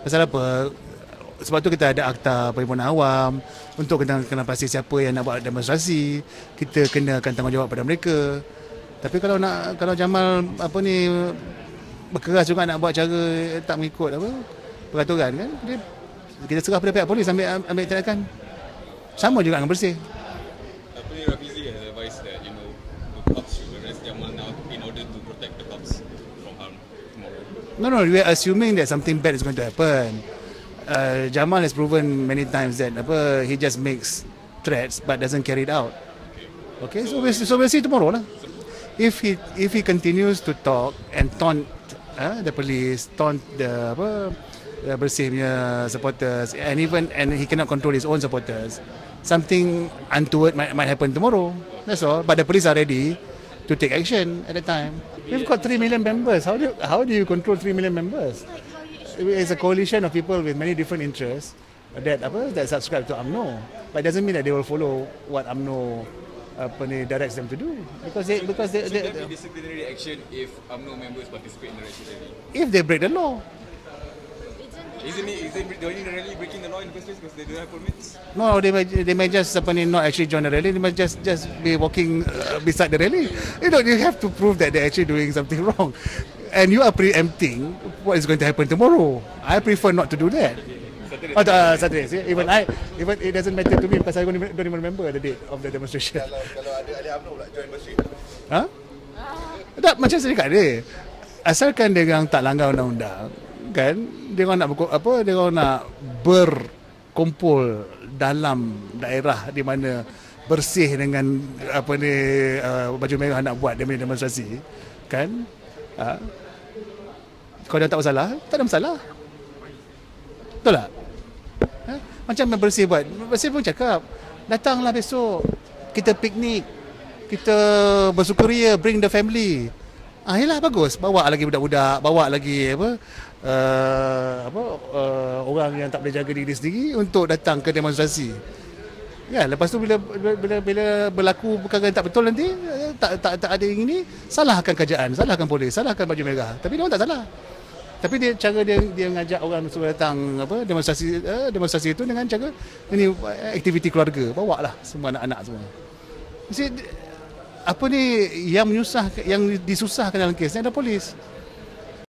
Pasal apa? Sebab tu kita ada akta perhimpunan awam untuk kena pasti siapa yang nak buat demonstrasi. Kita kenakan tanggungjawab pada mereka. Tapi kalau Jamal berkeras juga nak buat cara tak mengikut peraturan kan, kita serah pada pihak polis ambil tindakan. Sama juga dengan Bersih. Rafizi has advised that the cops should arrest Jamal now in order to protect the cops from harm tomorrow. No, we are assuming that something bad is going to happen. Jamal has proven many times that he just makes threats but doesn't carry it out. Okay, so we'll see tomorrow lah. If he continues to talk and taunt the police, taunt the Bersih punya supporters, and he cannot control his own supporters, something untoward might happen tomorrow. That's all. But the police are ready to take action at the time. We've got 3 million members. How do you control 3 million members? It's a coalition of people with many different interests that subscribe to UMNO. But it doesn't mean that they will follow what UMNO directs them to do. Because they should there be disciplinary action if UMNO members participate in the rally? If they break the law. Isn't it really breaking the law in the first place because they don't have permits? No, they may just not actually join the rally. They might just be walking beside the rally. You have to prove that they're actually doing something wrong. And you are preempting what is going to happen tomorrow. I prefer not to do that. Saturday. Even it doesn't matter to me because I don't even remember the date of the demonstration. Kalau ada ahli UMNO pula join Bersih. Tak, macam saya cakap dia. Asalkan dia orang tak langgar undang-undang, kan? Dia orang nak berkumpul dalam daerah di mana Bersih dengan baju merah nak buat demonstrasi, kan? Kalau dia tak bersalah, tak ada masalah. Betul tak? Macam Bersih buat. Bersih pun cakap, datanglah besok, kita piknik, kita bersukaria, bring the family. Yelah, bagus. Bawa lagi budak-budak, bawa lagi orang yang tak boleh jaga diri sendiri untuk datang ke demonstrasi. Ya, lepas tu bila berlaku perkara yang tak betul nanti, tak ada yang ini, salahkan kerajaan, salahkan polis, salahkan baju merah. Tapi dia orang tak salah. Tapi cara dia mengajak orang suruh datang demonstrasi itu dengan cara ini aktiviti keluarga, bawalah semua anak-anak semua. Mesti yang disusahkan dalam kes ni adalah polis.